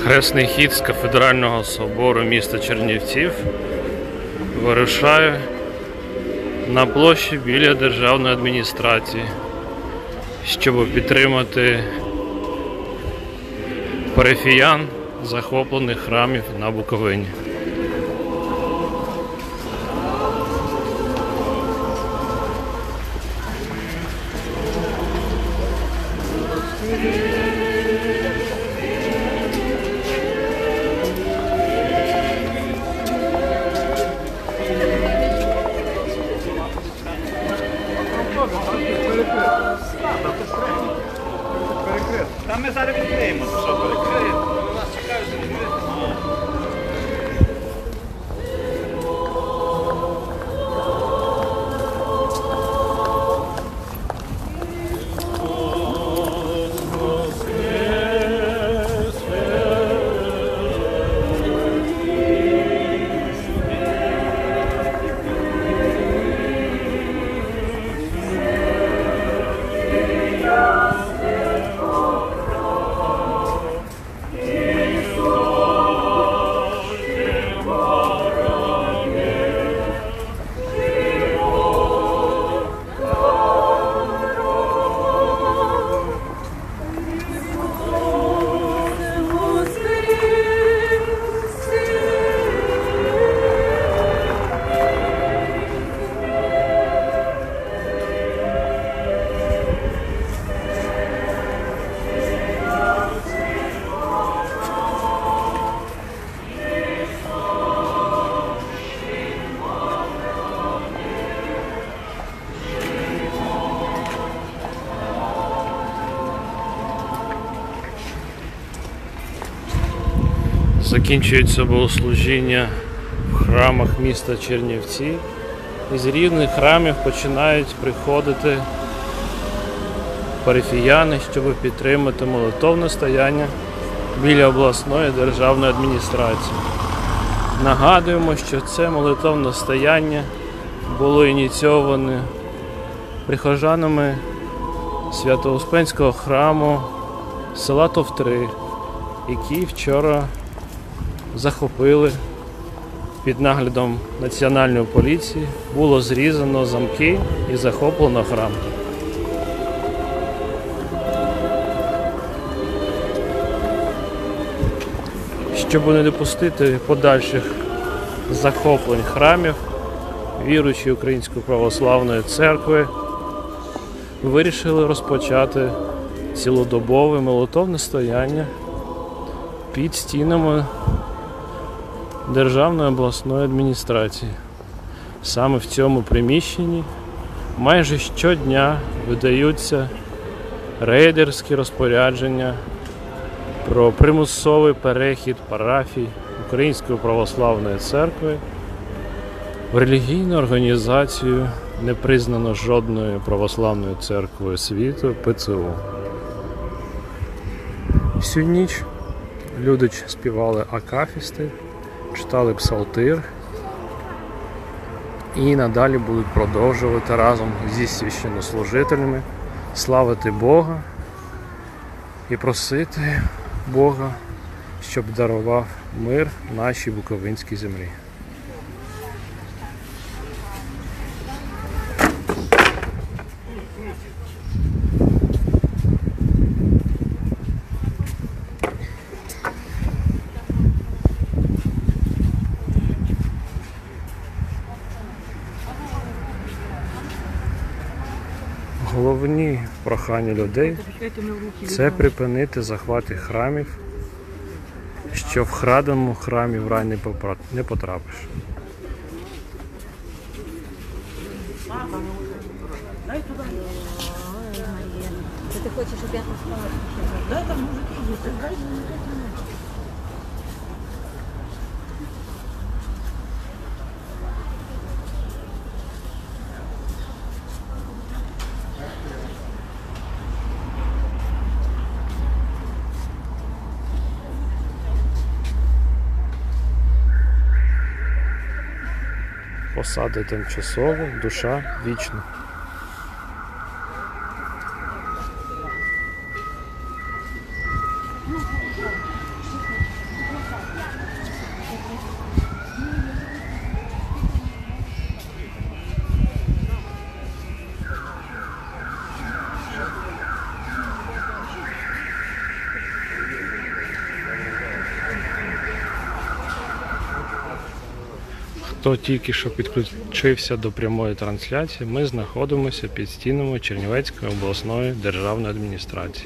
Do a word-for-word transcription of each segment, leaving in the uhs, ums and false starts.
Хресний хід з кафедрального собору міста Чернівців вирушає на площі біля державної адміністрації, щоб підтримати парафіян захоплених храмів на Буковині. Там ми зараз відкриємо, що перекриємо. Нас чекають, що відкриємо. Закінчується богослужіння в храмах міста Чернівці. Із різних храмів починають приходити парафіяни, щоб підтримати молитовне стояння біля обласної державної адміністрації. Нагадуємо, що це молитовне стояння було ініційоване прихожанами Свято-Успенського храму села Товтри, які вчора захопили під наглядом Національної поліції, було зрізано замки і захоплено храм. Щоб не допустити подальших захоплень храмів, віруючі Української православної церкви вирішили розпочати цілодобове молитовне стояння під стінами Державної обласної адміністрації. Саме в цьому приміщенні майже щодня видаються рейдерські розпорядження про примусовий перехід парафій Української православної церкви в релігійну організацію, не признано жодною православною церквою світу ПЦУ. Всю ніч люди співали акафісти, читали псалтир і надалі будуть продовжувати разом зі священнослужителями славити Бога і просити Бога, щоб дарував мир нашій буковинській землі. Головні прохання людей – це припинити захвати храмів, що в краденому храмі в рай не потрапиш. Ти хочеш, щоб я поспала? Дай там мужик, дай мужик. Посади тимчасово, душа вічна. Хто тільки що підключився до прямої трансляції, ми знаходимося під стінами Чернівецької обласної державної адміністрації.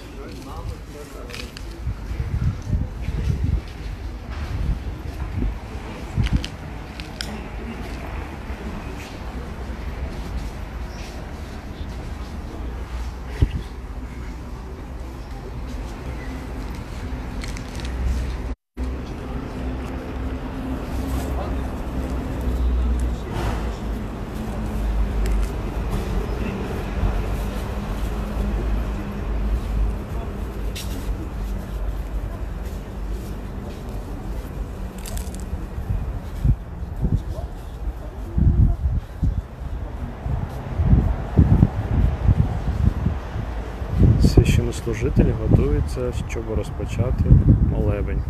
Священнослужителі готуються, щоб розпочати молебень.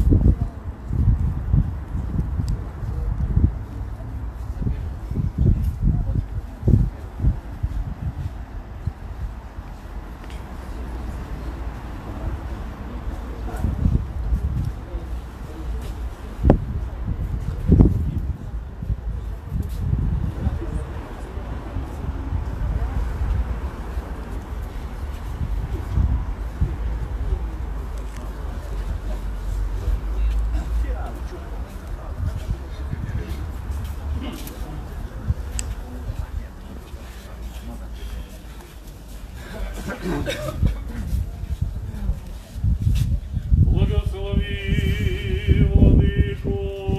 Благослови, Владыко.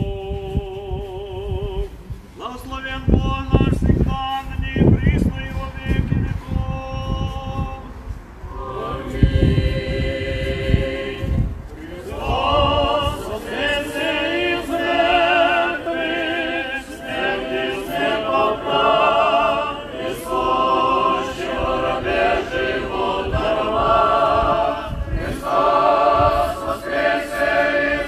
Благословен Бог наш всегда, ныне и присно и во веки веков. Аминь. Христос воскресе из мертвых, смерти не поправ, Христос, чего рабе живот даровал. Христос воскресе из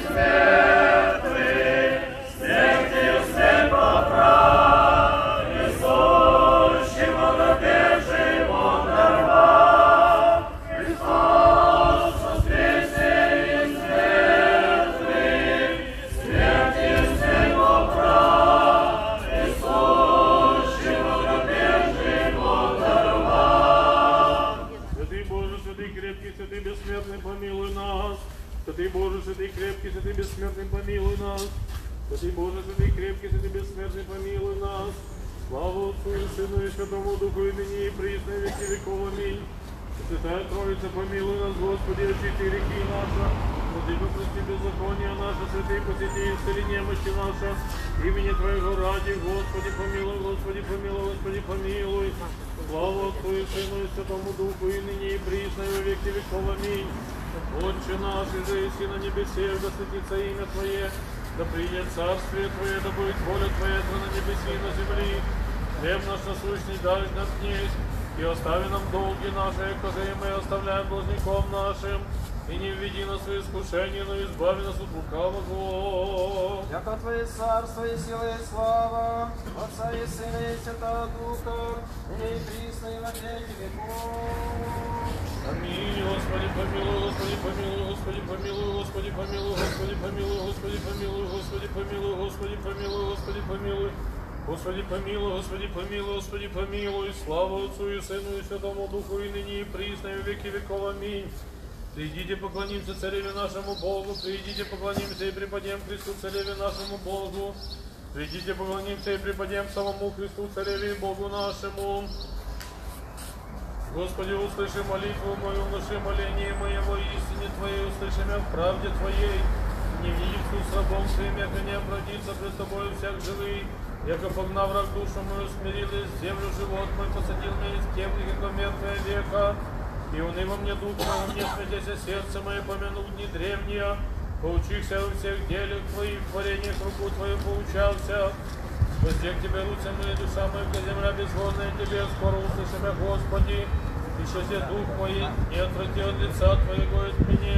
мертвых, смерти не поправ, Христос, чего рабе живот даровал. Христос воскресе из мертвых, смерти не поправ, Христос, чего рабе живот даровал. Святый Боже, святый крепкий, святый бессмертный, помилуй нас. Святый Боже, святый крепкий, святый бессмертный, помилуй нас. Святый Боже, святый крепкий, святый бессмертный, помилуй нас. Слава Отцу и Сыну и Святому Духу, и ныне и присно и веки веков. Аминь. Святая Троица, помилуй нас, Господи, очисти грехи наши. Владыко, прости беззакония наши, святые, посети, исцели немощи наши. Имени Твоего ради, Господи, помилуй, Господи, помилуй, Господи, помилуй. Слава Отцу и Сыну и Святому Духу, и ныне и присно и во веки веков. Аминь. Отче наш, и же еси на небесе, да святится имя Твое, да придет царствие Твое, да будет воля Твоя, то на небеси и на земли. Хлеб наш насущный дай нам днесь, и остави нам долги наши, как и мы оставляем должником нашим. И не введи нас в искушение, но избави нас от лукавого. Яко Твое царство и сила и слава, Отца и Сына и Святого Духа, ныне и присно и во веки веков. Аминь. Господи, помилуй, Господи, помилуй, Господи, помилуй, Господи, помилуй, Господи, помилуй, Господи, помилуй, Господи, помилуй, Господи, помилуй, Господи, помилуй. Господи, помилуй, Господи, помилуй, Господи, помилуй. Слава Отцу и Сыну и Святому Духу, и ныне и присно и во веки веков. Аминь. Придите, поклонимся Цареве нашему Богу, придите, поклонимся и преподем Христу Цареве нашему Богу. Придите, поклонимся и преподем самому Христу Цареве и Богу нашему. Господи, услыши молитву мою, внуши моление моего, истине Твоей, услыши меня в правде Твоей. Не видится с рабом Твоим, яко не обратится пред Тобою всяк живый. Яко погнав враг душу мою, смирил из землю живот мой, посадил меня из темных и мертвое века. И уныво мне дух мой, мне смятяся сердце мое, помянул дни древние. Поучихся во всех делах Твоих, в творениях руку Твою поучался. Возде к Тебе руцы мои, душа моя, как земля безводная Тебе, скоро услыши меня, Господи. Еще здесь дух мой, не отврати от лица Твоего от меня.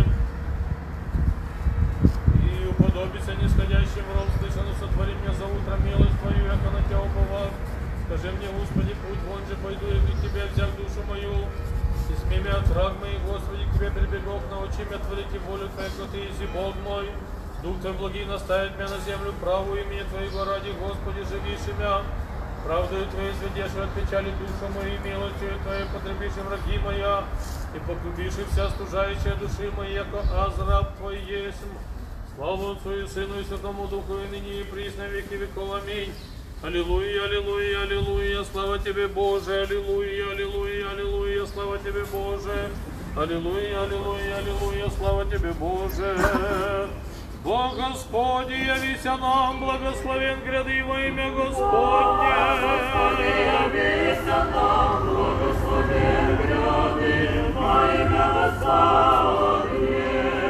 И уподобися нисходящим ром, слышано, сотвори мне за утро милость Твою, яко на Тебя уповал. Скажи мне, Господи, путь вон же пойду, и к Тебе взяв душу мою. И смей меня от враг моих, Господи, к Тебе прибегов, научи меня творить волю Твою, как Ты еси Бог мой. Дух Твой благий наставит меня на землю правую имени Твоего ради, Господи, живишь мя. Правдою Твоей сведешь от печали душу мою, милостью Твоей потребишь враги моя, и погубишь вся стужающая души моя, яко азраб Твой есть. Слава Отцу и Сыну и Святому Духу, и ныне и присно веки веков. Аминь. Аллилуйя, аллилуйя, аллилуйя, слава Тебе, Боже, аллилуйя, аллилуйя, аллилуйя, слава Тебе, Боже. Аллилуйя, аллилуйя, аллилуйя, слава Тебе, Боже. Бог Господи, явися нам, благословен гряды во имя Господне. Господи, явися нам, благословен гряды во имя Господне.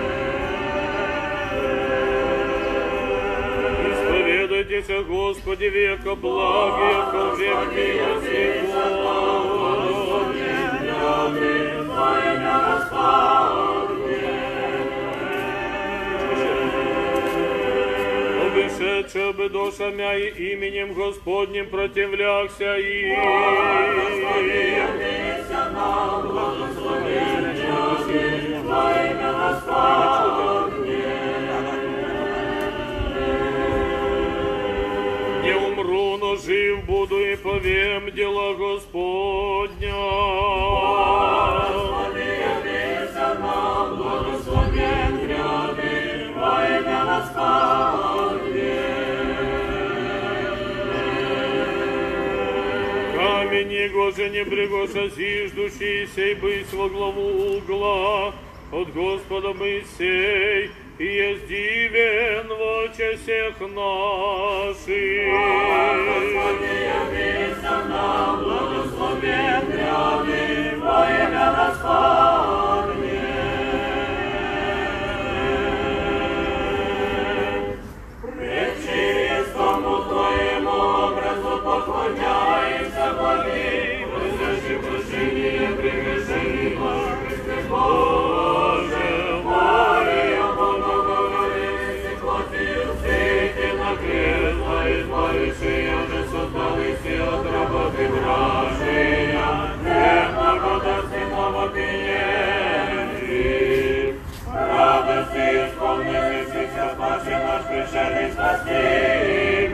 Исповедайтеся, Господи, века благ, яко век милости Господне. Гряды во имя Господне. Обешедши бы душа мя и именем Господним противлякся им. Господи, явися нам, благословен гряды во имя Господне. Не умру, но жив буду и повем дела Господня. Господи, явися нам, благословен гряды во имя Господне. Камень его же не брегоша зиждущий, сей бысь во главу угла, от Господа бысь сей, и есть дивен в очи всех наших. Господи, явися нам, благословен гряды во имя Господне. Пречистому Твоему образу поклоняемся, благим, просящим прощения прегрешений наших, Христе Боже, Мария, Богоговорились, плотью свете на крест, а избавившие же создались от работы вражия, не благодати новопиемших, радости исполнившихся спаси наш пришедший спасти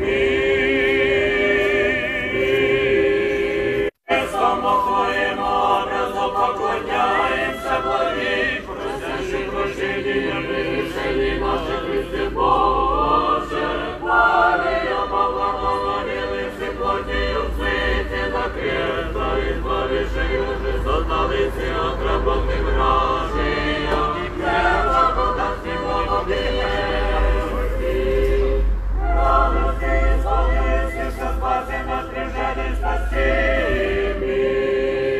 мир. Само Твоему образу поклоняемся, благим, просящим прощения прегрешений наших, Христе Боже, Мария, поблагодарились плотью в свете на крест, а избавившие же создались от работы вражия, не благодати новопиемших, радости исполнившихся спаси нас пришедший спасти мир.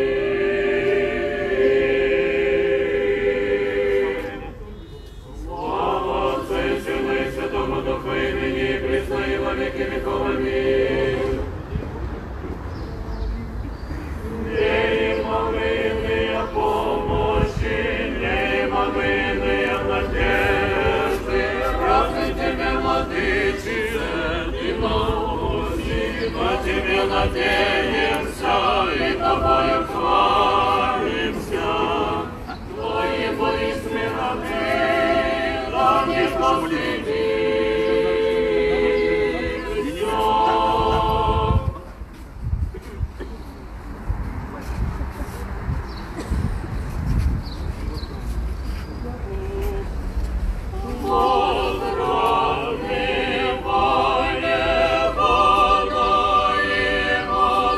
Слава Отцу и Сыну и Святому Духу, и ныне и присно и во веки веков. Аминь. Неимовинные помощи, неимовинные надежды, праздник Тебе, Владычице, Ты научи, на Тебе надеемся и Тобою хвалимся. Твои воинственные рабы, да не последи. Поздравим, Боже, Бога и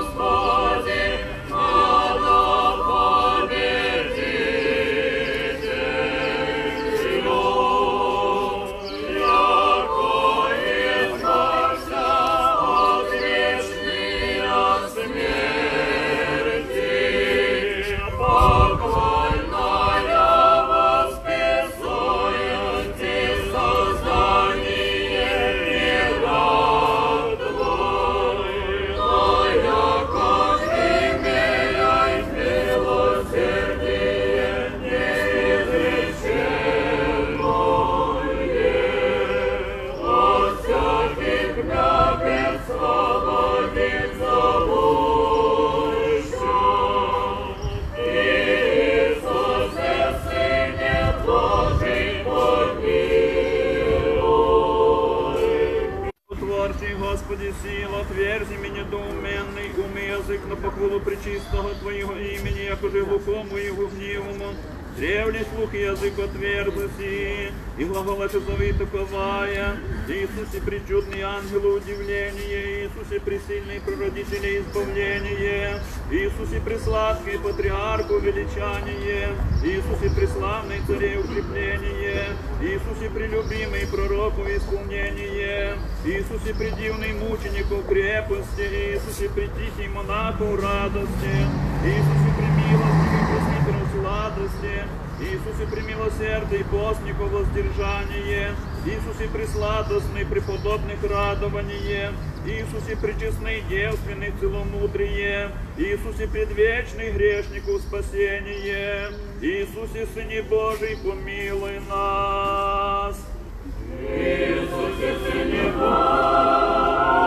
похвалу пречистого Твоего имени, якоже глухому и гневому. Древний слух и язык отверзуси, и глагола часовые таковая. Иисусе причудный ангелу удивление, Иисусе пресильный прародителя избавление, Иисусе пресладкий патриарху величание, Иисусе преславный царе укрепление, Иисусе прелюбимый пророку исполнение, Иисусе предивный мученику крепости, Иисусе притихий монаху радости, Иисусе примилостивый пресвитеру сладости, Иисусе премилосердный постнику воздержание, Иисусе пресладостный преподобных радование, Иисусе пречестный девственный целомудрие, Иисусе предвечный грешнику спасение, Иисусе Сыне Божий помилуй нас. Иисусе Сыне Божий.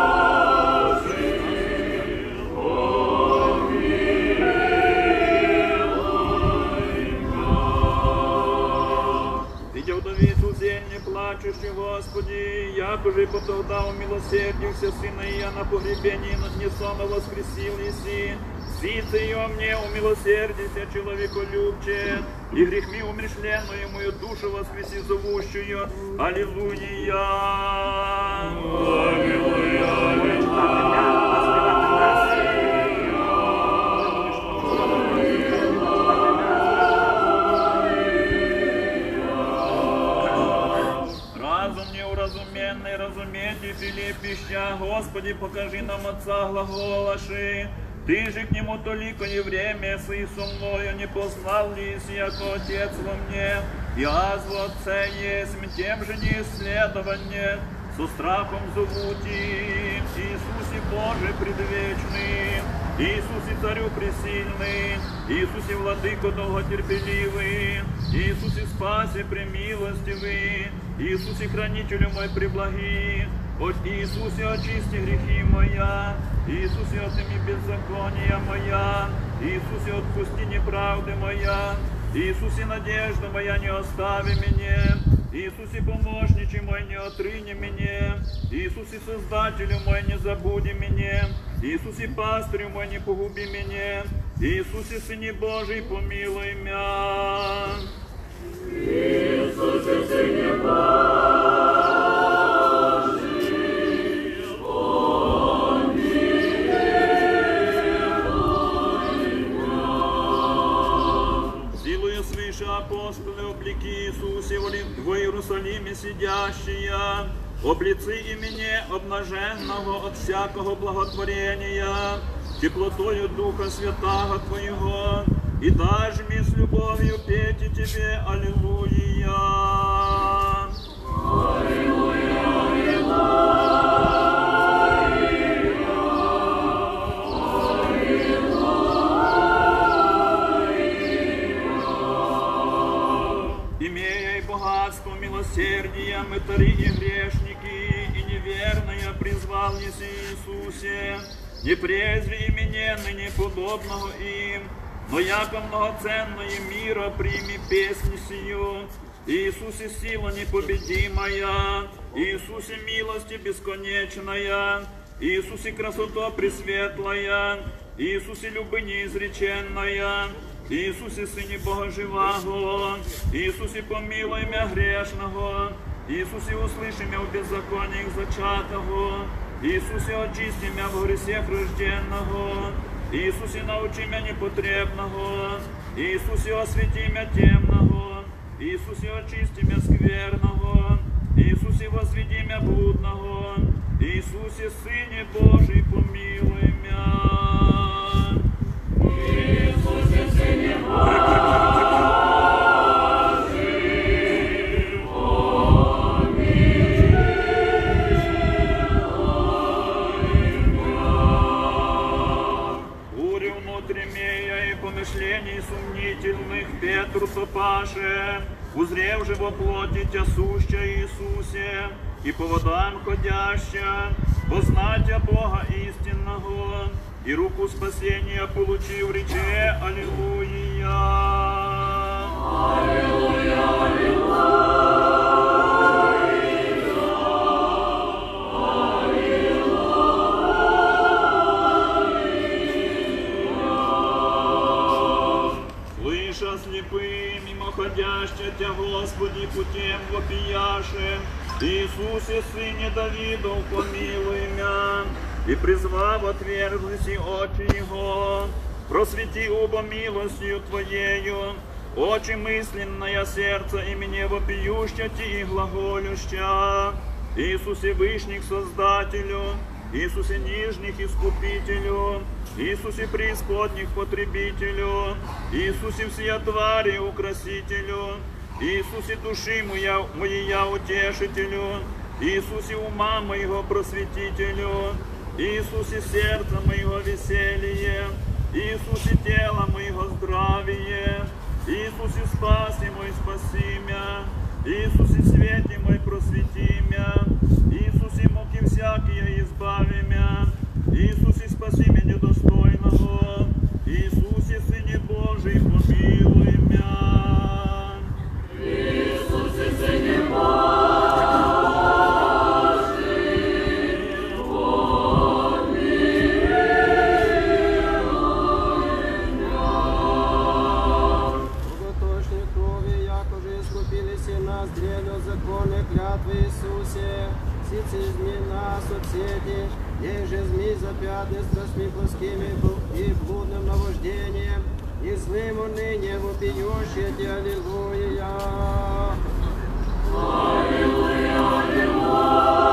Вдовицу зельне плачущий, Господи, якоже потолдал милосердился Сына Ия на погребении наднесомо воскресил Еси. Сице ее мне умилосердися, человеколюбче, и грехми умершленную мою душу воскреси зовущую. Аллилуйя! Аллилуйя! Аллилуйя! Разуметь Филиппища, Господи, покажи нам Отца глаголаши. Ты же к Нему толикое время сы со мною не познал ли, яко Отец во мне, и азу Отце есть, тем же не исследование, со страхом зовут и Иисусе Боже предвечный, Иисусе Царю пресильный, Иисусе Владыко долготерпеливый, Иисусе Спасе премилостивый, Иисусе Хранителю мой преблаги, от Иисусе очисти грехи моя, Иисусе отними беззакония моя, Иисусе отпусти неправды моя, Иисусе надежда моя не остави меня, Иисусе помощниче мой не отрыни меня, Иисусе Создателю мой не забуди меня, Иисусе пастырю мой не погуби меня, Иисусе Сыне Божий помилуй меня. Иисусе Сыне Божий, апостолы, облики Иисусе в Иерусалиме сидящие, облицы имени обнаженного от всякого благотворения, теплотою Духа Святаго Твоего, и дашь мне с любовью петь и Тебе, аллилуйя. Аллилуйя, аллилуйя. Милосердия, мытари и грешники, и неверные призвал еси Иисусе, не презри имени ныне подобного им, но яко многоценное мира прими песни сию. Иисусе сила непобедимая, Иисусе милости бесконечная, Иисусе красота пресветлая, Иисусе любы неизреченная, Иисусе Сыне Бога живаго, Иисусе помилуй мя грешного, Иисусе услыши мя в беззакониях зачатого, Иисусе очисти мя в гресех рожденного, Иисусе научи мя непотребного, Иисусе освети мя темного, Иисусе очисти мя скверного, Иисусе возведи мя блудного, Иисусе Сыне Божий помилуй мя. Иисусе Сыне Божий, бурю внутри мея и помышлений сумнительных Петру Сопаше, узрев же во плоти тя суща Иисусе, и по водам ходяща, познатя Бога истинного, и руку спасения получив, рече аллилуйя. Аллилуйя, аллилуйя. слепым, мимоходящая Тя, Господи, путем вопияшим. Иисусе, Сыне Давидов, помилуй мя, и призвав, отверглись очи Его, просвети оба милостью Твоею, очи мысленное сердце имени вопиюща Ти и глаголюща. Иисусе Вышних Создателю, Иисусе Нижних Искупителю, Иисусе Преисподних Потребителю, Иисусе всея твари Украсителю, Иисусе души моя, моя Утешителю, Иисусе ума моего Просветителю, Иисусе сердца моего веселье, Иисусе тела моего здравие, Иисусе спаси мой спаси мя, Иисусе свете мой просвети мя, Иисусе муки всякие избави мя, Иисусе спаси меня недостойного, Иисусе Сыне Божий помилуй мя. Иисусе Сыне Божий, нас древнего закона клятвы Иисусе, сицы изми нас от сети, еже зми запятны страстми плоскими и блудным наваждением, и злым унынием вопиющие Ти, аллилуйя. Аллилуйя, аллилуйя.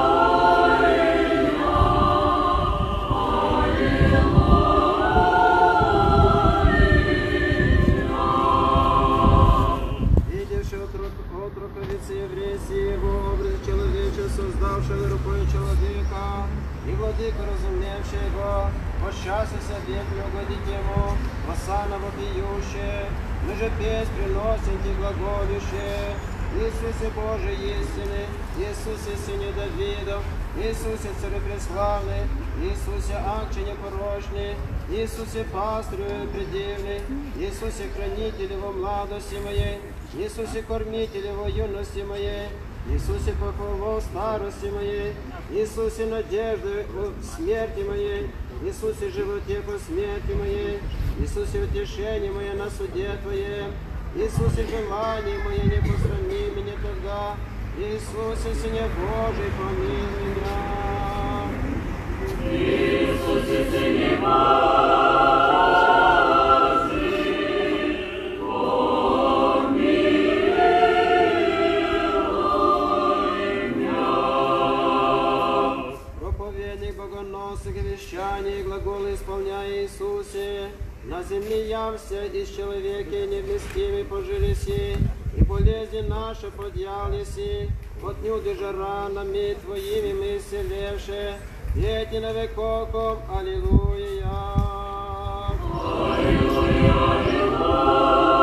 Создавшего рукой человека, и владыка, разумевшего, посчастился веку угодить ему, осана вопиющее, мы же песнь приносим Ти глаголющее. Иисусе Божий истины, Иисусе Сыне Давидов, Иисусе Царю преславный, Иисусе Акче непорочный, Иисусе Пастырю предивный, Иисусе Хранитель во младости моей, Иисусе Кормитель во юности моей, Иисусе похвалу старости моей, Иисусе надежды в смерти моей, Иисусе животе по смерти моей, Иисусе утешение мое на суде Твоем, Иисусе желание мое не посрами меня тогда, Иисусе Сыне Божий помилуй меня. Иисусе Сыне Божий, вещание и глаголы исполняя Иисусе, на земле явся из человека невместимый пожилиси, и болезни наши подъялися, от нюды же ранами Твоими мы исцелевши, дети на векоков, аллилуйя. Аллилуйя, аллилуйя.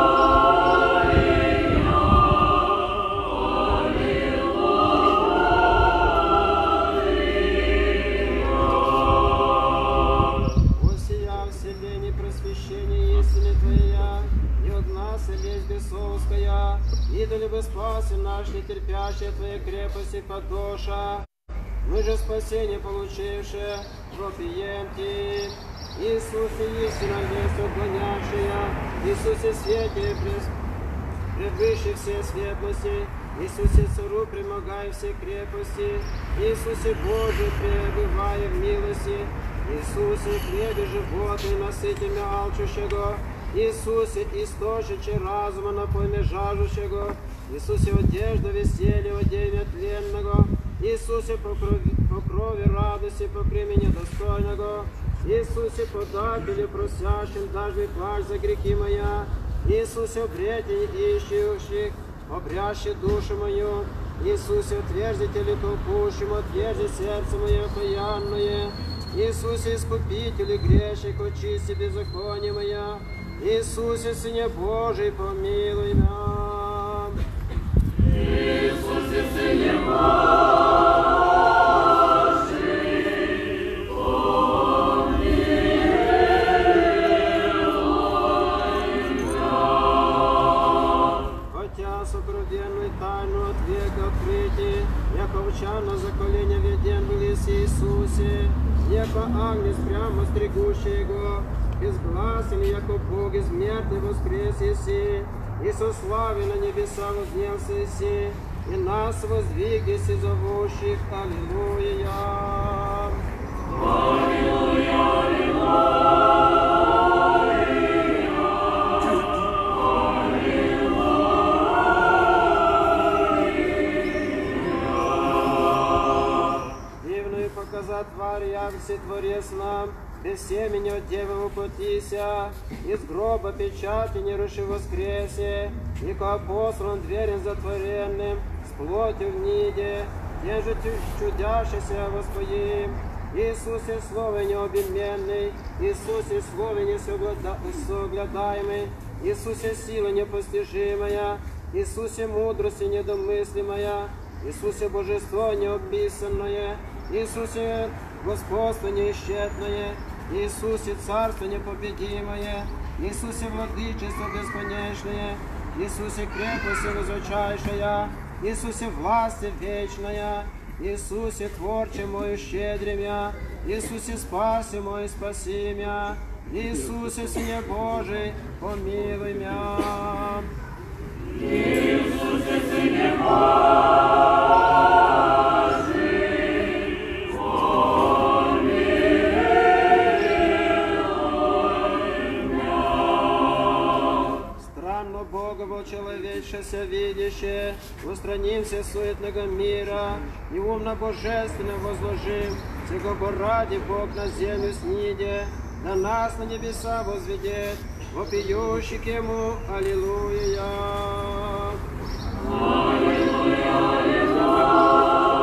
Идоли бы спаси наш нетерпящая Твоей крепости подоша, мы же спасение получившие, вопием Ти. Иисусе истина весть отгонявшая, Иисусе свете превыше все светлости, Иисусе Цару примогай все крепости, Иисусе Божий пребывая в милости, Иисусе хлебе животный насытимя алчущего, Иисусе источниче разума напойме жажущего, Иисусе одежда веселья оденья тленного, Иисусе по крови, по крови радости покри меня достойного, Иисусе подателю просящим даже плащ за грехи моя, Иисусе обретение ищущих, обрящи душу мою, Иисусе отверзители толкущим, отверзи сердце мое окаянное, Иисусе искупители грешных, очисти беззаконие моя, Иисусе Сыне Божий помилуй меня. Иисусе Сыне Божий помилуй меня. Хотя сокровенную тайну от века открытий, яко овча заколение веден был Иисусе, яко агнец прямо стригущий его, безгласен, яко Бог измер смерти воскрес еси, и со славы на небеса вознелся еси, и нас воздвиг еси зовущих. Аллилуйя. Дивную показать тварь, як все творец нам, без семени от девы воплотися, из гроба печати не руши воскресе, и ко апостолам дверем затворенным, с плотью в ниде, тем же чудящийся воспоим. Иисусе Слове необъеменный, Иисусе Слове несоглядаемый, Иисусе сила непостижимая, Иисусе мудрости недомыслимая, Иисусе божество неописанное, Иисусе господство неисчетное, Иисусе царство непобедимое, Иисусе владычество бесконечное, Иисусе крепость высочайшая, Иисусе власть вечная, Иисусе творче мой щедрим я, Иисусе спаси мой спаси мя, Иисусе Сыне Божий помилуй мя. Иисусе Сыне Божий помилуй мя. Странно Бога человечеся видяще, устраним все суетного мира, и умно божественно возложим, сего бы ради Бог на землю сниде, на нас на небеса возведет, вопиющих Ему, аллилуйя. Аллилуйя, аллилуйя.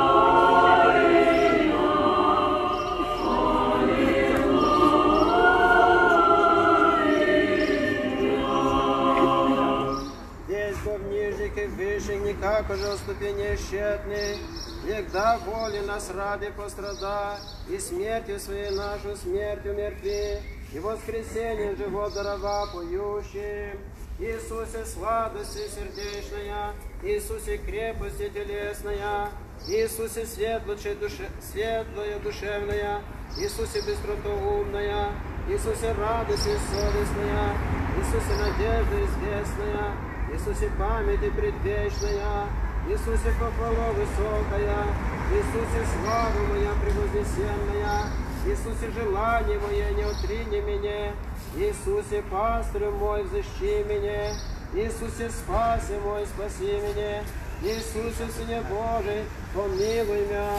Выше никак уже ступени счетны, всегда воли нас ради пострада, и смертью своей нашу смерть умертви, и воскресением живот дарова поющим. Иисусе сладости сердечная, Иисусе крепости телесная, Иисусе светлое, душе, светлое душевная, Иисусе быстроумная, Иисусе радость совестная, Иисусе надежда известная, Иисусе память и предвечная, Иисусе похвала высокая, Иисусе слава моя превознесенная, Иисусе желание мое не отрини меня, Иисусе пастырь мой взыщи меня, Иисусе спаси мой спаси меня, Иисусе Сыне Божий помилуй меня.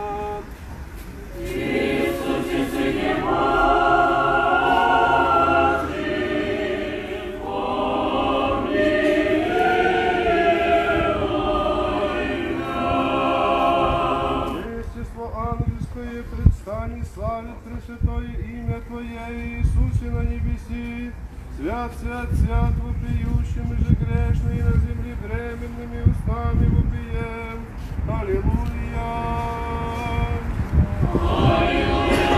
Иисусе Сыне Божий. Предстань, славит Пресвятое имя Твое, Иисусе на небеси, свят, свят, свят, вопиющим и же грешный, и на земле временными устами вопием. Аллилуйя! Аллилуйя!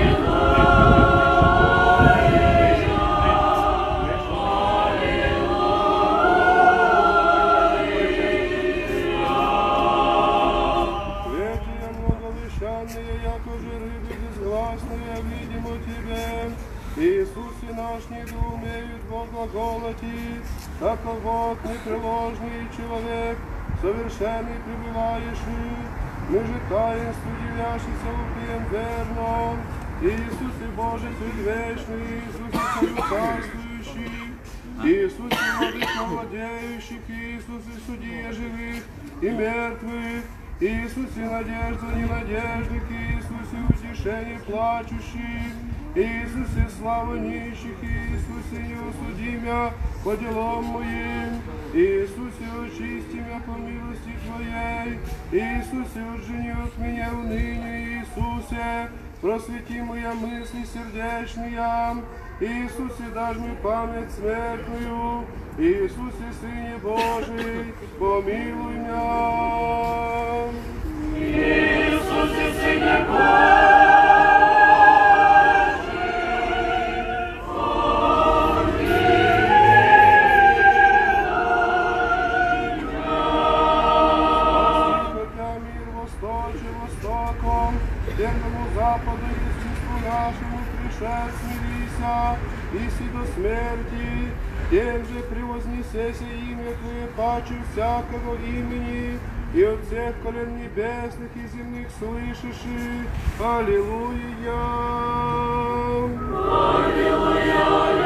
Иисусе наш недоумеют во глаголоти, как вот непреложный человек, совершенный пребывающий, мы же таинству являющийся упием верно. Иисусе Божий предвечный, Иисусе царствующий, Иисусе владыко владеющих, Иисусе судья живых и мертвых, Иисусе надежда ненадежных, Иисусе утешение плачущих, Иисусе слава нищих, Иисусе не осуди мя по делам моим, Иисусе очисти мя по милости Твоей, Иисусе отжени от меня уныние, Иисусе просвети моя мысли сердечная, Иисусе дашь мне память смертную, Иисусе Сыне Божий помилуй меня. Иисусе Сыне Божий. Северному западу, естеству нашему пришед, смирися, и си до смерти, тем же превознесеся имя Твое паче всякого имени, и от всех колен небесных и земных слышишь. Аллилуйя! Аллилуйя!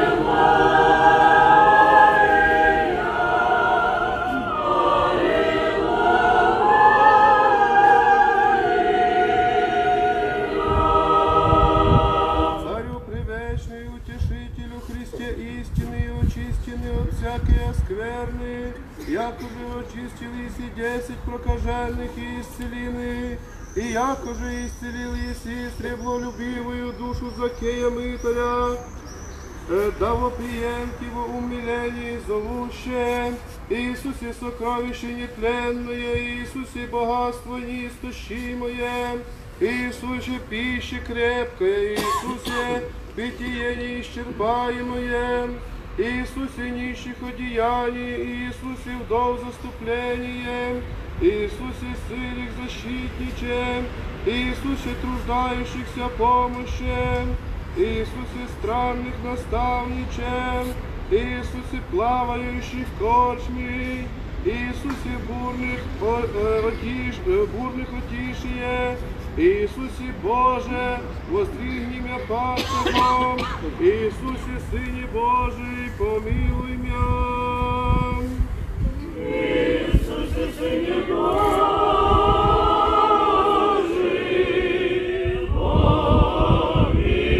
Всякие скверны, якобы очистились и десять прокаженных и исцелины, и якоже исцелил еси сребролюбивую душу Закея мытаря, да воприемт его умилении зовуще, Иисусе сокровище нетленное, Иисусе богатство неистощимое, Иисусе пища крепкая, Иисусе питье неисчерпаемое, Иисусе нищих одеяний, Иисусе вдов заступление, Иисусе сырых защитниче, Иисусе труждающихся помощи, Иисусе странных наставниче, Иисусе плавающих в корчме, Иисусе бурных, отиш, бурных отишие, Иисусе Боже, воздригни мя паче, Иисусе Сыне Божий, помилуй мя. Иисусе Сыне Божий, помилуй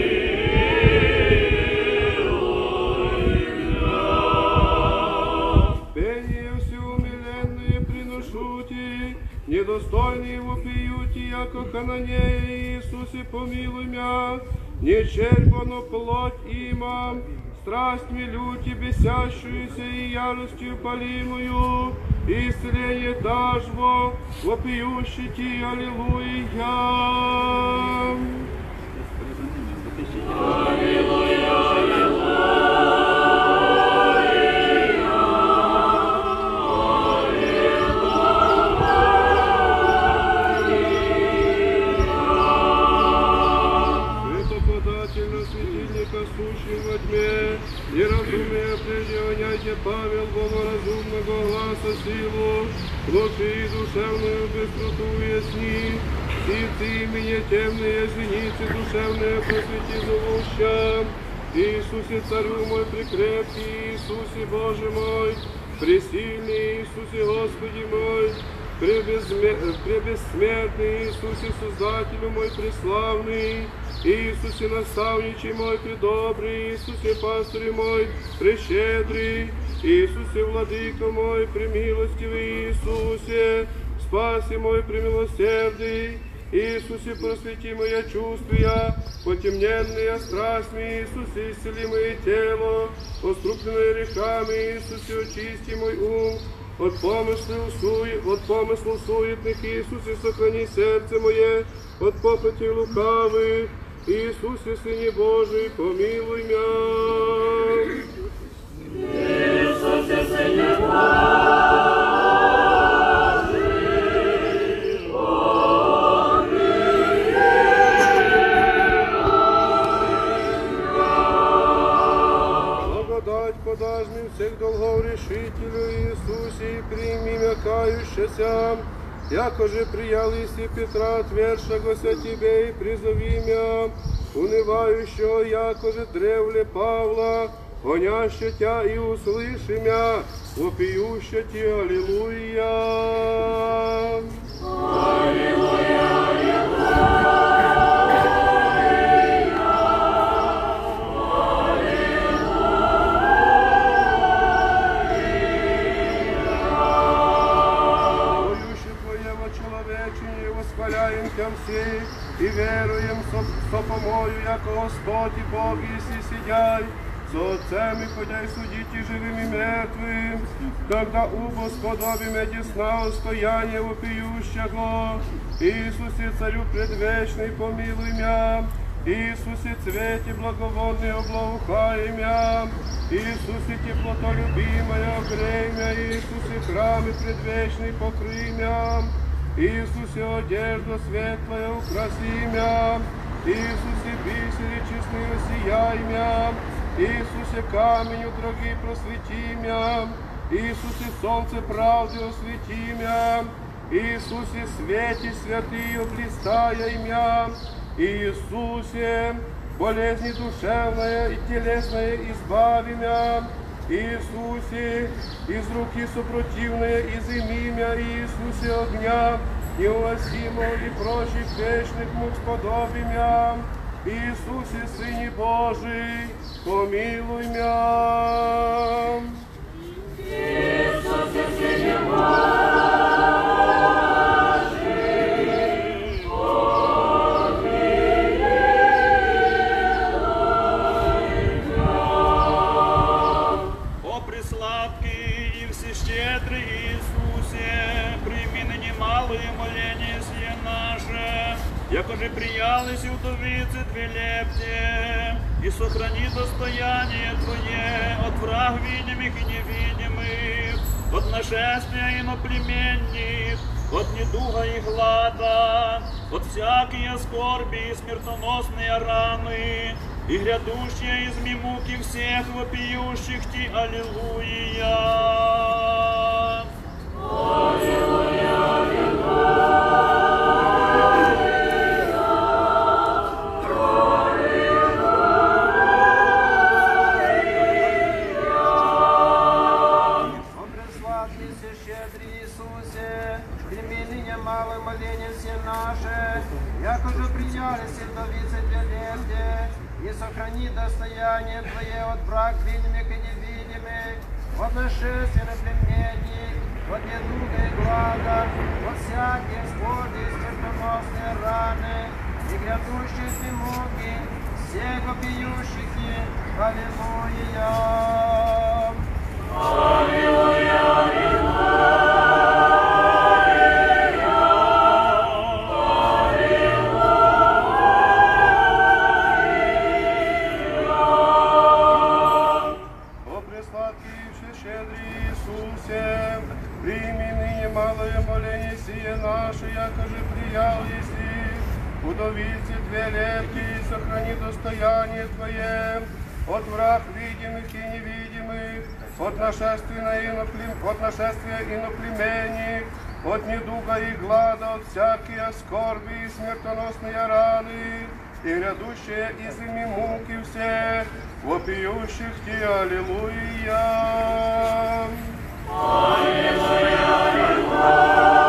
мя. Пение всеумиленное приношу Ти, недостойный его пьют, яко Хананея, Иисусе, помилуй мя, не черпано плоть имам, страстьми люти бесящуюся и яростью палимую, исцеление дажво, вопиющий Ти, аллилуйя. Аллилуйя, аллилуйя. Сущим во тьме, неразумие прежде Павел богоразумного гласа силу, плоть и душевную быстроту ясни, сицы имени темные зеницы душевные просвети зовуща. Иисусе Царю мой прекрепкий, Иисусе Боже мой, пресильный Иисусе Господи мой, пребессмертный Иисусе Создателю мой преславный, Иисусе наставничий мой предобрый, Иисусе пастырь мой прещедрый, Иисусе владыка мой премилостивый, Иисусе спаси мой премилосердый, Иисусе просвети моя чувствия, потемненные страстьми, Иисусе исцели мое тело, острупленное грехами, Иисусе очисти мой ум, от помыслов, сует, от помыслов суетных, Иисусе сохрани сердце мое, от похоти лукавых, Иисусе Сыне Божий, помилуй мя. Иисусе Сыне Божий, помилуй мя. Благодать подашь мне всех долгов решителю Иисусе, и прими мя кающаяся, якоже приял иси Петра, отвергшегося Тебе, и призови мя, унывающего, якоже древле Павла, гоняще Тя и услыши мя, вопиюще Ти, аллилуйя. Аллилуйя, аллилуйя. Восхваляем Тя все и веруем со, со помою, яко Господь и Бог иси сидяй, со Отцем и ходяй судить и живым и мертвым, когда убо сподобим десна устояния вопиющего. Иисусе Царю предвечный, помилуй мя, Иисусе цвете благовонный, облаухай мя, Иисусе теплотолюбимая, огрей мя, Иисусе храме предвечный, покрый мя, Иисусе одежда светлая, украси мя, Иисусе бисери честные, сияй мя, Иисусе, каменю дорогий, просвети мя. Иисусе, солнце правды, освети мя. Иисусе, свете святые, блистая имя. Иисусе, болезни душевная и телесная избави мя. Иисусе, из руки супротивные изыми мя. Иисусе, огня неугасимого и прочих вечных мук сподоби мя. Иисусе, Сыне Божий, помилуй мя. Иисусе, Сыне Божий, Сладкий и всещедрый Иисусе, прими ныне малые моления сие наше, якоже приялись удовицы Две лепте, и сохрани достояние Твое от враг видимых и невидимых, от нашествия иноплеменных, от недуга и глада, от всякие скорби и смертоносные раны, и грядущие из муки всех вопиющих Ти, аллилуйя. Аллилуйя, О пресладкий, щедрый Иисусе, прими ныне малое моление все наше, якоже приялись вдовицы Две лепте, и сохрани достояние Твое от враг видимых и невидимых, от нашествия иноплеменных, от недуга и глада, от всяких скорби и смертоносные раны, и грядущие муки всех вопиющих Ти, аллилуйя. аллилуйя, Удовицы Две лепте, и сохрани достояние Твое от враг видимых и невидимых, от нашествия иноплем... от нашествия иноплеменных, от недуга и глада, от всякие скорби и смертоносные раны, и грядущие из ими муки все, вопиющих Ти, аллилуйя. аллилуйя, аллилуйя.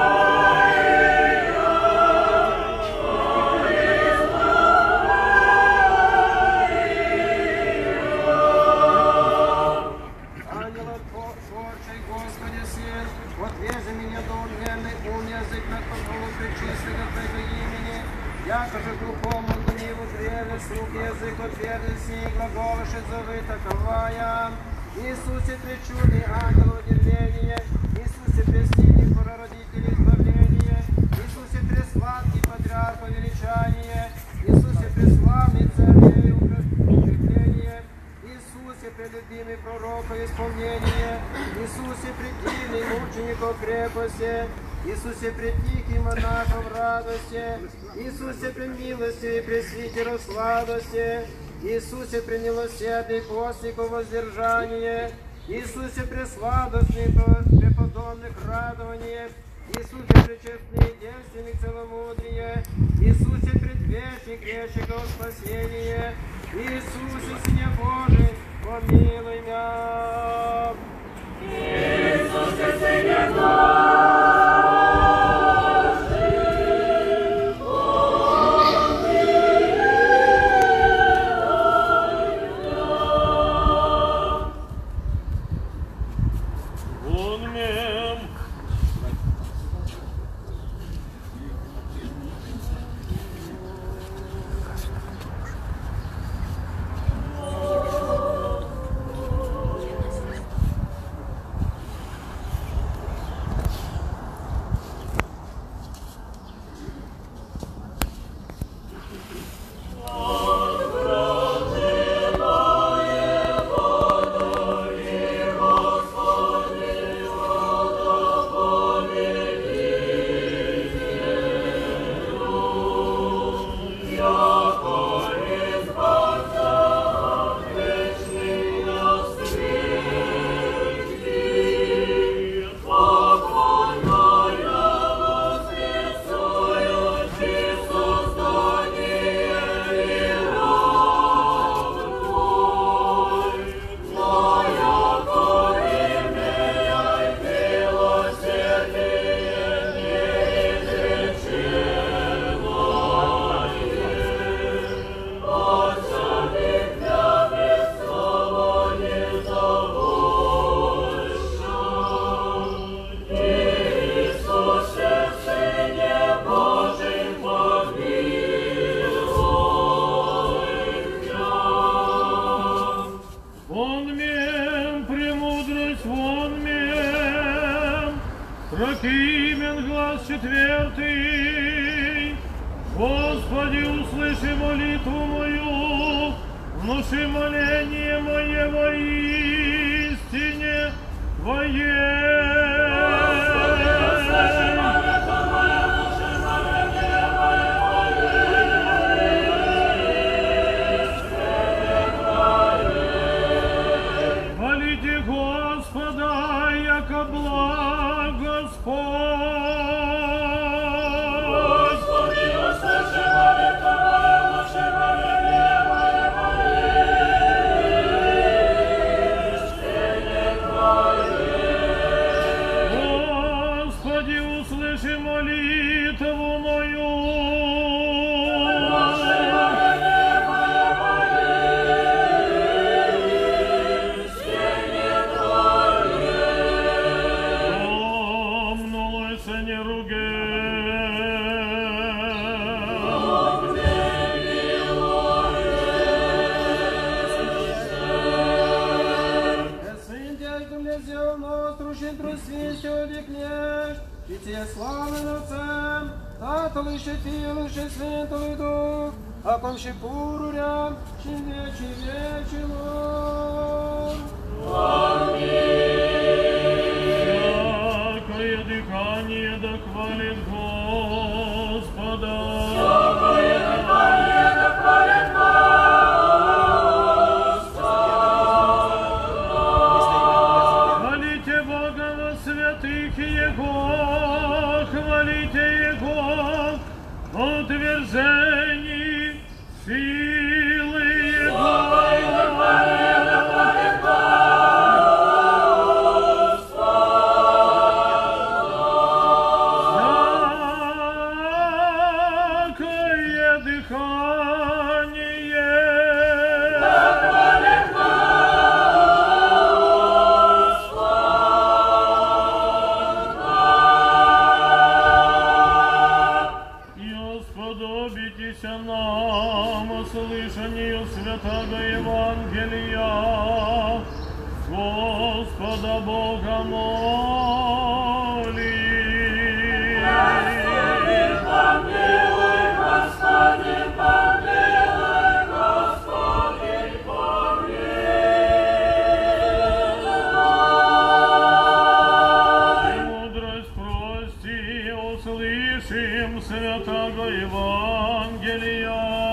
Якоже глухому гневу древе, слух язык отверзись, и глаголоши зовы таковая. Иисусе, пречудный ангел удивление, Иисусе, пресильный прародитель избавления, Иисусе, пресладкий патриарх величание, Иисусе, преславный царь укрепление, Иисусе, прелюбимый пророка исполнение, Иисусе, предельный мучеников крепости, Иисусе, притихий монахов радости, Иисусе, при милости и пресвитеров сладости, Иисусе, при милосердии постников воздержание, Иисусе, пресладостный преподобных радование, Иисусе, пречестный девственник целомудрие, Иисусе, предвечник грешников спасение, Иисусе, Сыне Божий, помилуй мя. Иисусе, Сыне Божий, Божиим, премудрость вонме, прокимен глаз четвертый. Господи, услыши молитву мою, внуши моление мое во истине Твоей. Хвалите Господа, яко благ Господь. Молитву мою. Омнулся не руге. І ціє слави Отцем, Тата лише Ти, лише Святий Дух, а комші пурурям, чи вічі вічимо. Всякое дыхание да хвалит Господа. Всякое дыхание да хвалит Господа. Хвалите Бога во святых Его, хвалите Его в утверждении силы Его. Всякое дыхание нам услышанию святого Евангелия Господа Бога моли. Господи, помилуй, Господи, помилуй, Господи, помилуй. Мудрость прости, услышим святого Евангелия.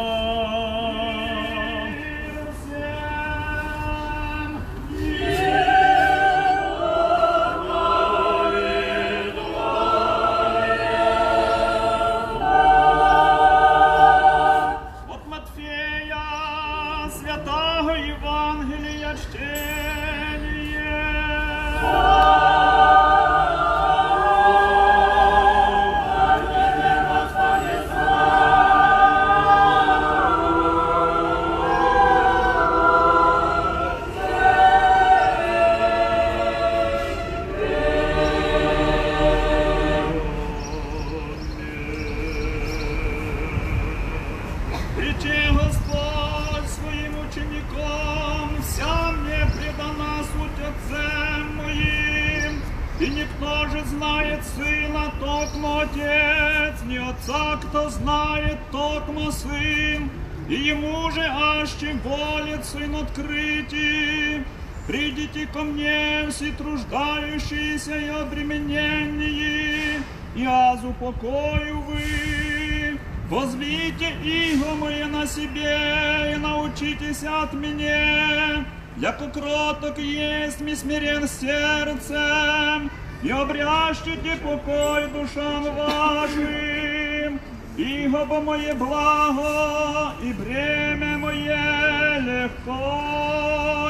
И никто же знает Сына, токмо Отец, не Отца, кто знает, токмо Сын, и Ему же аще волит Сын открытий. Придите ко мне, все труждающиеся и обремененные, и аз упокою вы. Возьмите иго мое на себе, и научитесь от меня, яко кроток есть ми смирен сердцем, и обрящите покой душам вашим. Иго бо мое благо, и бремя мое легко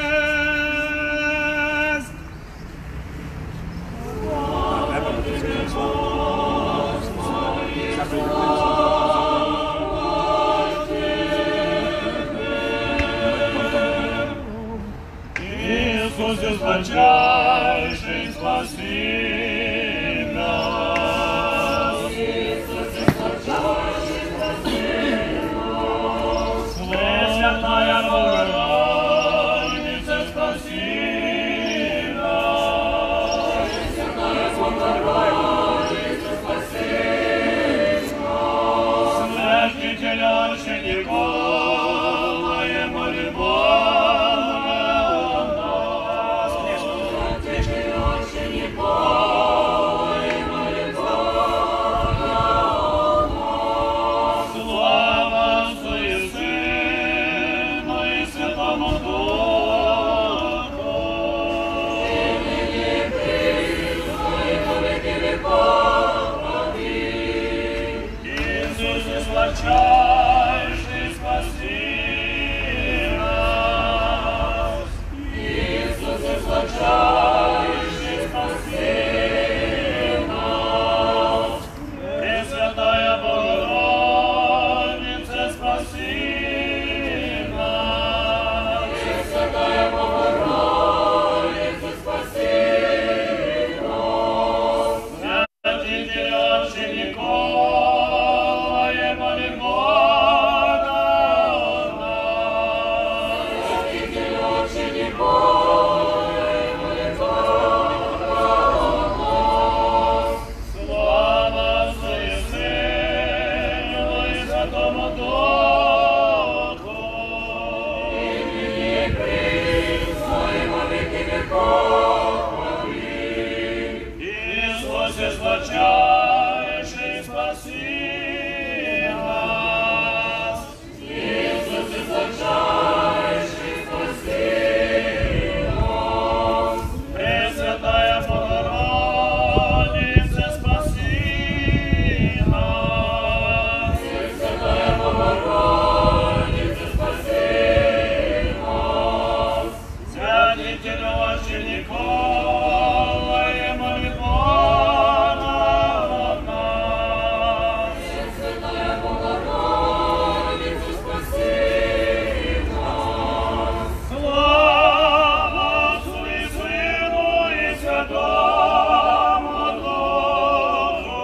есть. Иисус, излучайший, спаси нас. Иисус, излучайший, спаси нас. Святая Богородица, спаси спасителю отче Николае, моли Бога от нас. Пресвятая Богородица, спаси нас. Слава Отцу и Сыну и Святому Духу.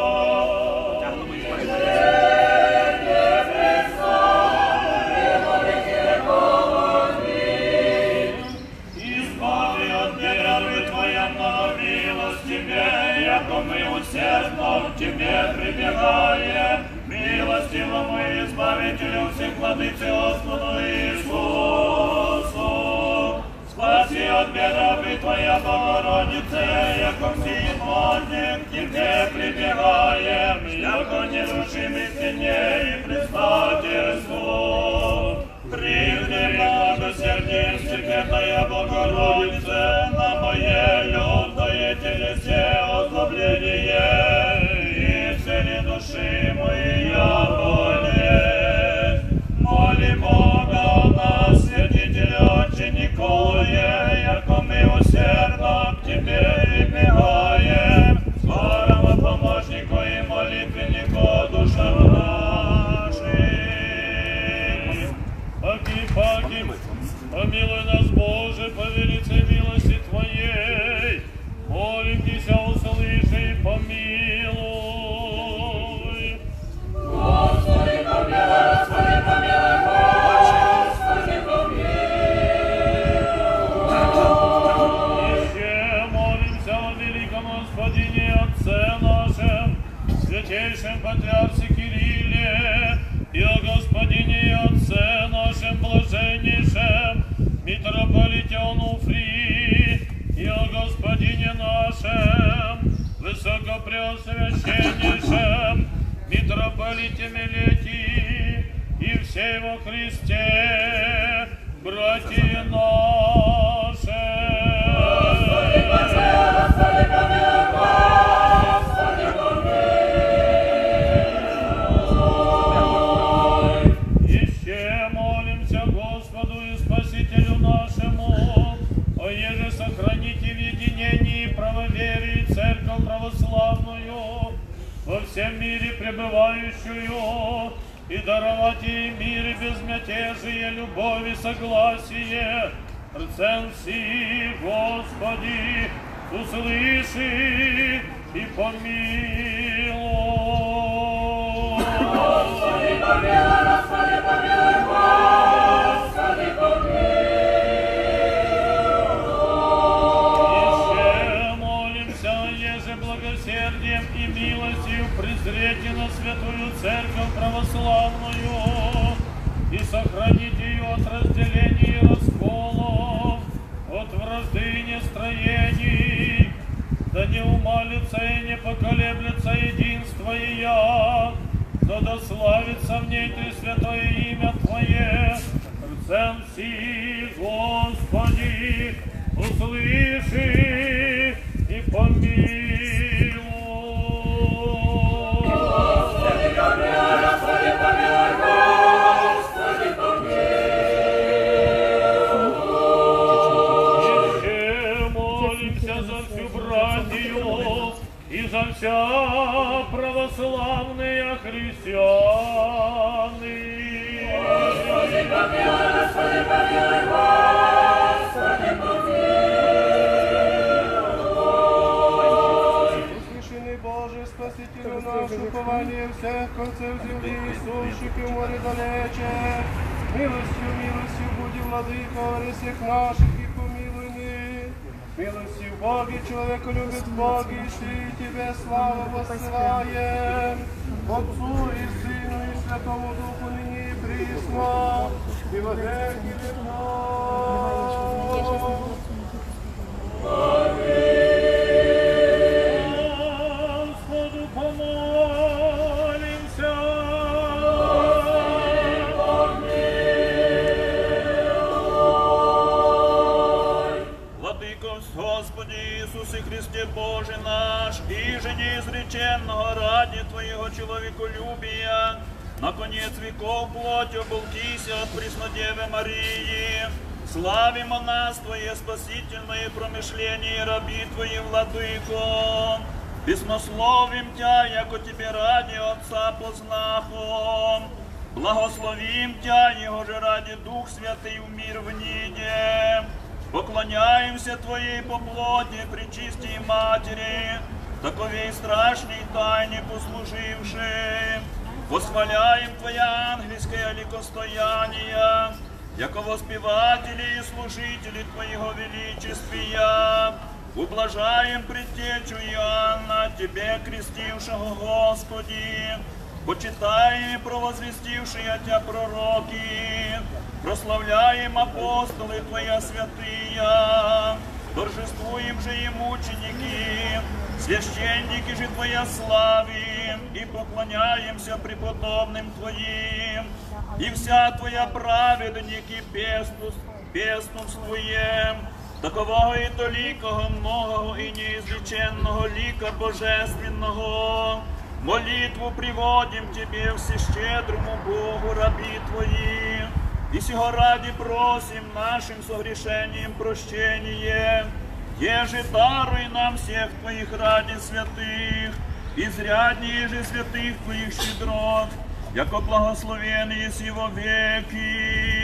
Избави от веры Твоя милость Тебе, яко мы усердно к Тебе прибегаем. Милостивому Избавителю всех владыце Господу Иисусу. Спаси от беды Твоя Богородице, яко всемогущий к Тебе прибегаем, яко нерушимый стене и предстательству. Призри благосердие Всепетая Богородице на мое лютое телесе озлобление и цели души моя болезнь. Моли Бога нас, святителя отче Николае, яко мы усердно к Тебе прибегаем, скорому помощнику и молитвеннику душам нашим. Погиб, погиб, помилуй нас, Боже, по велице милости Твоей. Молим Тися, услыши и помилуй. Господи, помилуй, Господи, помилуй, Господи, помилуй. Еще молимся о великом Господине Отце нашем, святейшем Патриарсе Кирилле, и о Господине и Отце нашем блаженнейшем митрополите Онуфрии, и о Господине нашем высокопреосвященнейшем митрополите Милетии, и всей во Христе, братья наши. Господи, помилуй, Господи, помилуй. Еще молимся Господу и Спасителю нашему, о еже сохраните в единении правоверии Церковь православную, во всем мире пребывающую, и даровать ей мир и безмятежие, любовь и согласие. Рцем си, Господи, услыши и помилуй. Господи, помилуй, Господи, помилуй, Господи, помилуй. Еще молимся, еже благосердием и милостью презрите на святую Церковь православную и сохраните ее от разделений и расколов, от вражды и нестроений, да не умалится и не поколеблется единство ее, но да славится в ней Ты святое имя Твое. Рцем си, Господи, услыши и помилуй. Господи, помилуй, Господи, помилуй, Господи, помилуй. Еще молимся за всю братью и за вся православные христианы. Господи, помилуй, Господи, помилуй, Господи, помилуй. Услышанный Боже, Спасителю наш, упование всех концев земли, сущих и море далече. Милостью, милостью буди, владыка, ори всех наших и помилуй ныне. Милостью Боги, человека любит Боги, и Тебе славу воссылаем. Отцу и Сыну и Святому Духу ныне и присно, и во веки веков. Господу помолимся. Владыко Господи Иисусе Христе Боже наш, и же неизреченного ради Твоего человеколюбия, на конец веков плоть оболтися от Преснодевы Марии, Славимо нас, Твое спасительное промышление, раби Твои, Владыко. Писмословим Тя, яко Тебе ради Отца познахом. Благословим Тя, Его же ради Дух Святый в мир вниде. Поклоняемся Твоей по плоти, Пречистой Матери, таковей страшной тайне послужившей. Восхваляем Твое ангельское ликостояние, яко воспеватели и служители Твоего величествия. Ублажаем предтечу Иоанна, Тебе крестившего, Господи, почитаем и провозвестившие Тя пророки, прославляем апостолы Твоя святые, торжествуем же и мученики, священники же Твоя славим, и поклоняемся преподобным Твоим, и вся Твоя праведники пестуствуем, такового и толикого, многого и неизреченного лика божественного. Молитву приводим Тебе, всещедрому Богу, раби Твои, и сего ради просим нашим согрешением прощение, еже даруй нам всех Твоих ради святых, изряднее же святых Твоих щедрот, яко благословен есть его веки.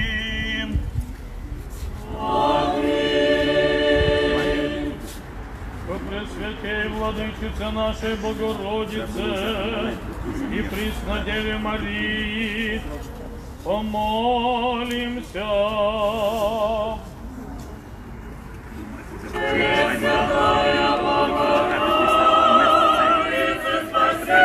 Аминь. По Пресвятей Владычице нашей Богородице и Преснодеве Марии помолимся. Пресвятая Богородице, спаси!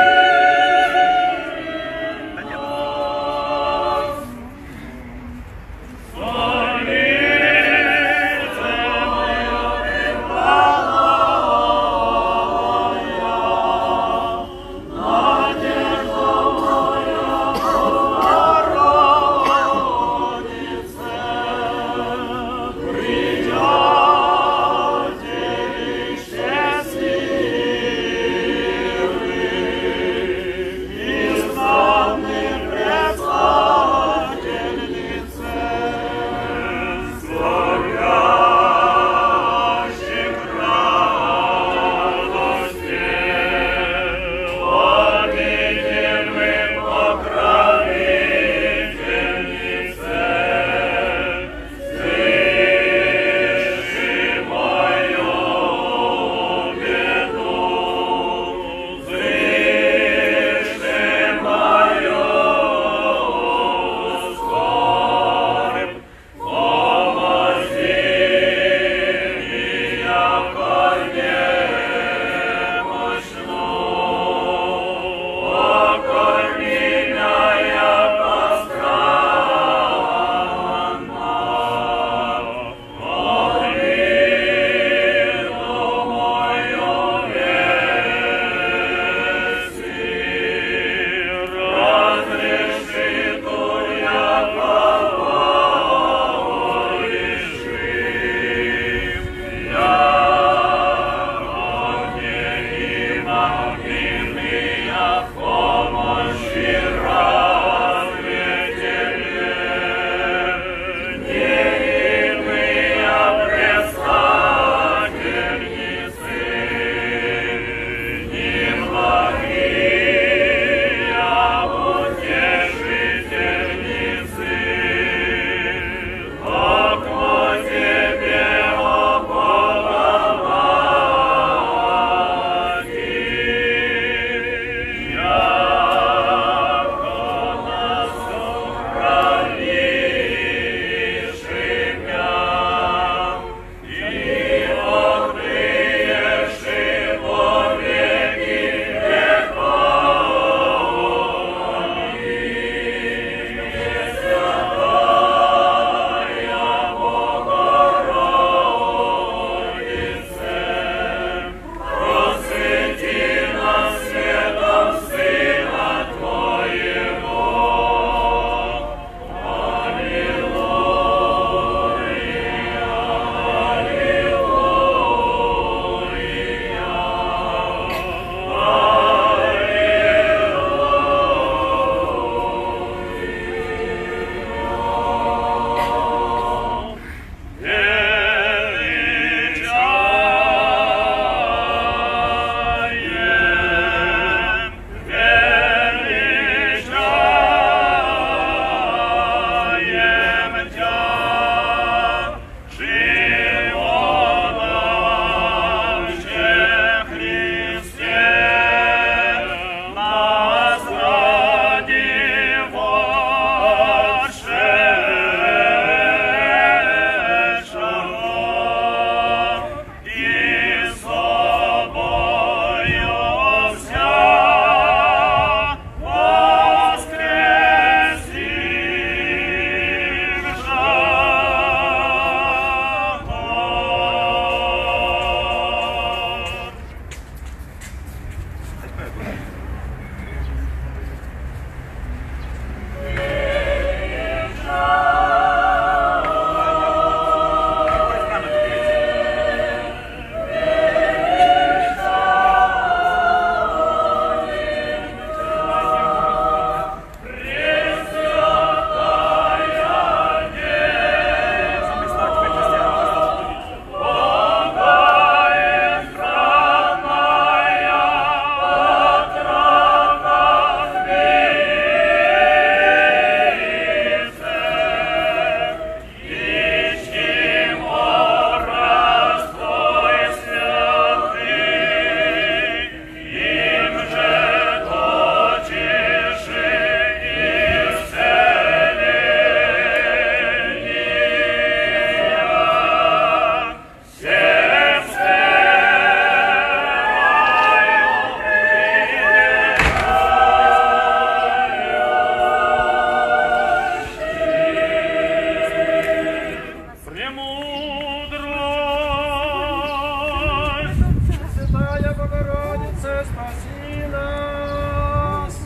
спаси нас.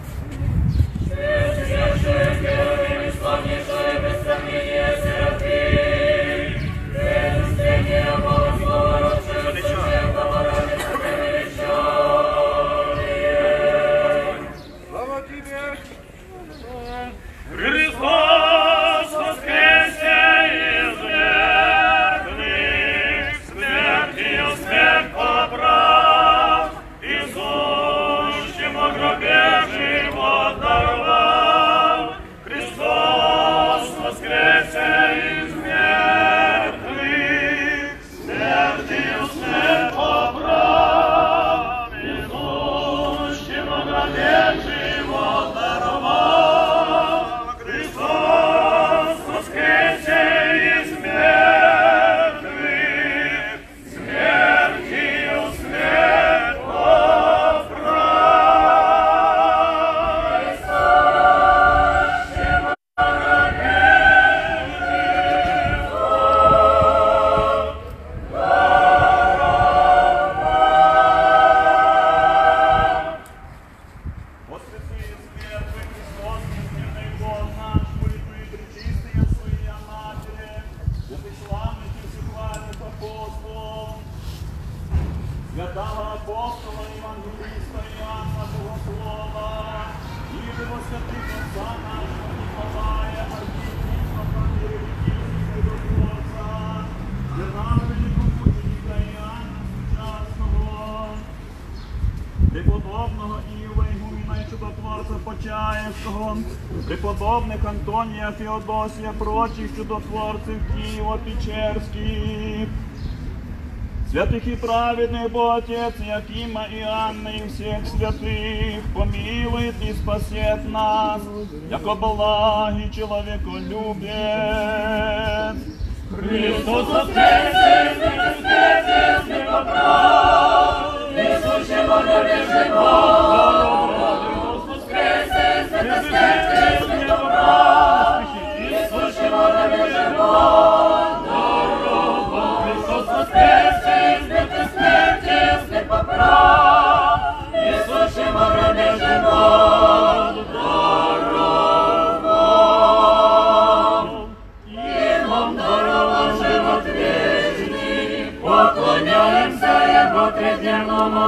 Слава Тебе! Христос воскресе из мертвых, смертью смерть побрал, и сущему гробе живот даровал. Христос воскресе из мертвых, смертью смерть побрал, и сущему гробе живот даровал. Христос воскресе из мертвых, смертью смерть воскресе из мертвых, Христос, несмирный Бог наш, молитвы пречистые Своя Матери, святых славных и всехвальных апостолов, святого апостола Евангелиста Иоанна Богослова, и его святых отца нашего Николая, архиепископа Великого Чудотворца, святого великомученика Иоанна Сучасного, преподобного Іва Ігумена і чудотворця Почаївського, преподобних Антонія Феодосія, прочих чудотворців Києво-Печерських, святых и праведных Боготец Якима и Анны и всех святых, помилует и спасет нас, яко благий человеколюбец. Христос воскресе, воскресе, не поправ, несущего гробе живот. Христос воскресе, воскресе, не поправ, несущего гробе живот. Христос воскресе, смерти, смерть поправ, несущего гробе живот. Поклоняемся Его трехдневному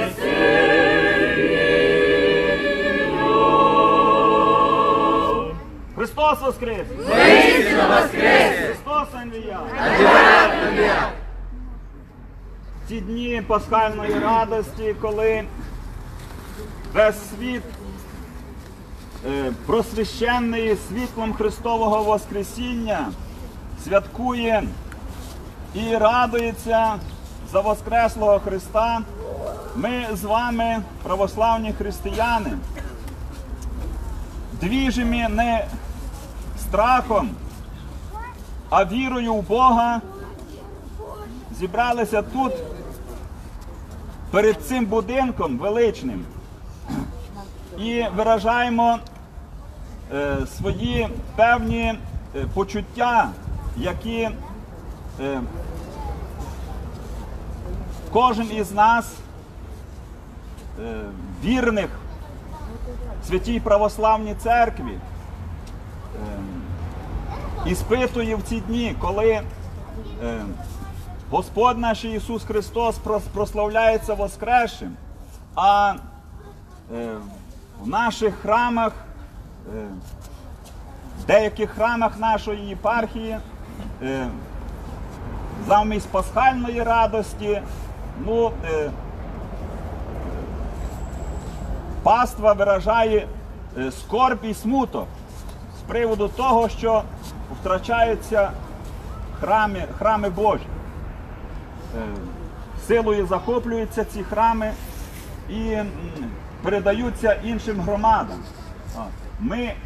воскресению. Христос воскрес! Воистину воскрес! Христос анвіяв! Анвіяв! Ці дні пасхальної радості, коли весь світ е, просвящений світлом Христового Воскресіння святкує і радується за Воскреслого Христа, ми з вами, православні християни, двіжимі не страхом, а вірою в Бога, зібралися тут, перед цим будинком величним, і виражаємо е, свої певні е, почуття, які е, кожен із нас, е, вірних Святій Православній Церкві, е, іспитує в ці дні, коли е, Господь наш Ісус Христос прославляється воскресшим, а е, в наших храмах, е, в деяких храмах нашої єпархії, е, замість пасхальної радості, ну, е, паства виражає е, скорбь і смуток з приводу того, що втрачаються храми, храми Божі. Е, силою захоплюються ці храми і м, передаються іншим громадам. Ми, е,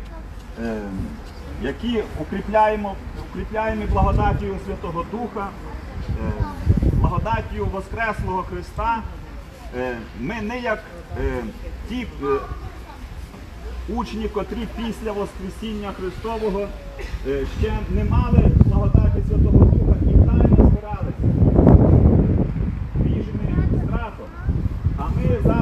які укріпляємо, укріпляємо благодаттю Святого Духа, е, благодаттю Воскреслого Христа, е, ми не як е, ті е, учні, котрі після Воскресіння Христового е, ще не мали благодаті Святого Духа і тайно збиралися, біжими страхом. А ми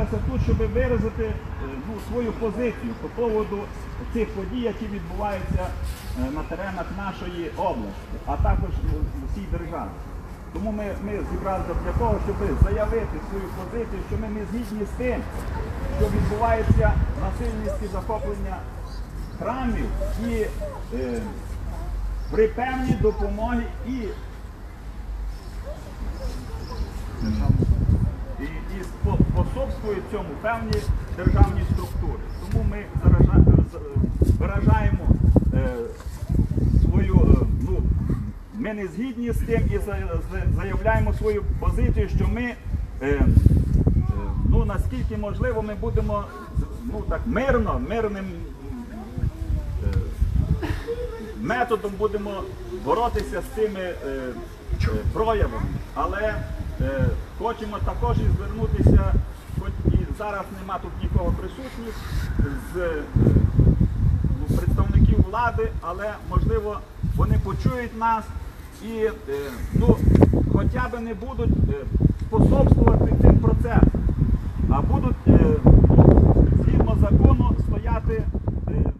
зібралися тут, щоб виразити е, ну, свою позицію по поводу цих подій, які відбуваються е, на теренах нашої області, а також в всій державі. Тому ми, ми зібралися для того, щоб заявити свою позицію, що ми не згідні з тим, що відбувається насильницьке захоплення храмів і е, при певній допомогі і, і, і способствують цьому певні державні структури. Тому ми заражаємо, виражаємо е, свою, е, ну, ми не згідні з тим і заявляємо свою позицію, що ми, е, е, ну, наскільки можливо, ми будемо, ну, так, мирно, мирним е, методом будемо боротися з цими е, е, проявами. Але е, хочемо також і звернутися, хоч і зараз нема тут нікого присутніх, з е, ну, представників влади, але можливо вони почують нас і е, ну, хоча б не будуть е, способствувати цим процесам, а будуть е, ну, згідно закону стояти е,